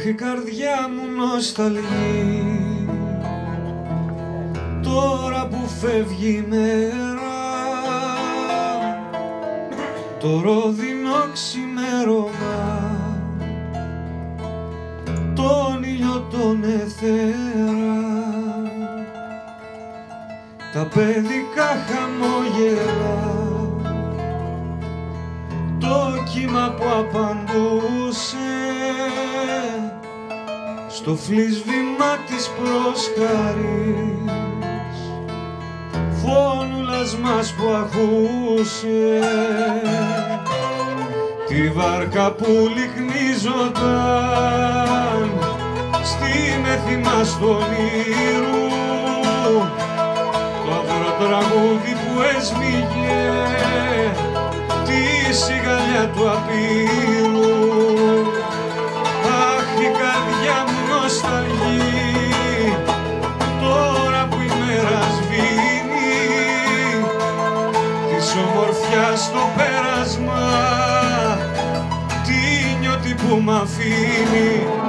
η καρδιά μου νοσταλγεί τώρα που φεύγει η μέρα, το ρόδινο ξημέρωμα, τον ήλιο τον εθέρα, τα παιδικά χαμόγελα, το κύμα που απαντούσε στο φλισβήμα της προσκαρής, φώνουλας μας που ακούσε, τη βάρκα που λυκνίζονταν στη μέθη μας του όνειρου, το αγροτραγούδι που έσμιγε τη σιγαλιά του απείρου. Αχ, η καρδιά μου νοσταλγεί τώρα που η μέρα σβήνει, της ομορφιάς το πέρασμα, τι νιώτη που μ' αφήνει.